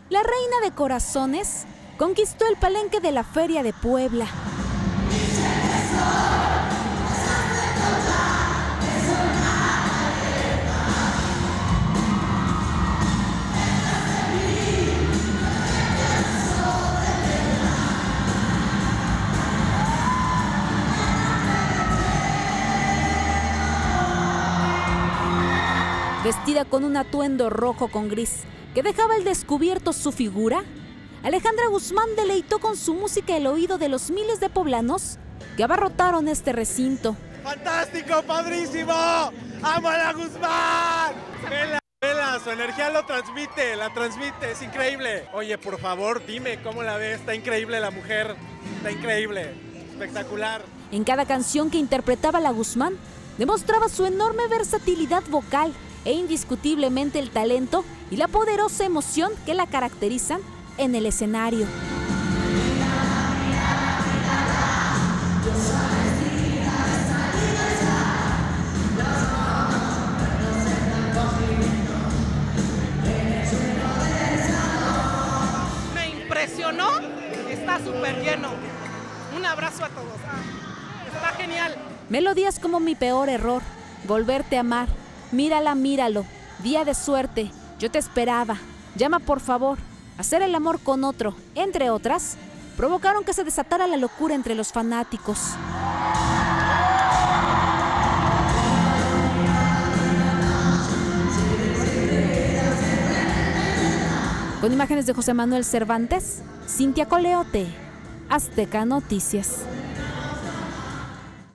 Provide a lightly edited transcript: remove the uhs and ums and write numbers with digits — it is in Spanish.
La reina de corazones conquistó el palenque de la Feria de Puebla. Vestida con un atuendo rojo con gris que dejaba al descubierto su figura, Alejandra Guzmán deleitó con su música el oído de los miles de poblanos que abarrotaron este recinto. ¡Fantástico, padrísimo! ¡Amo a la Guzmán! Vela, su energía la transmite, es increíble. Oye, por favor, dime cómo la ves, está increíble la mujer, está increíble, espectacular. En cada canción que interpretaba la Guzmán, demostraba su enorme versatilidad vocal e indiscutiblemente el talento y la poderosa emoción que la caracterizan en el escenario. Me impresionó, está súper lleno. Un abrazo a todos, está genial. Melodías como Mi peor error, Volverte a amar, Mírala, míralo, Día de suerte, Yo te esperaba, Llama por favor, Hacer el amor con otro, entre otras, provocaron que se desatara la locura entre los fanáticos. Con imágenes de José Manuel Cervantes, Cintia Coleote, Azteca Noticias.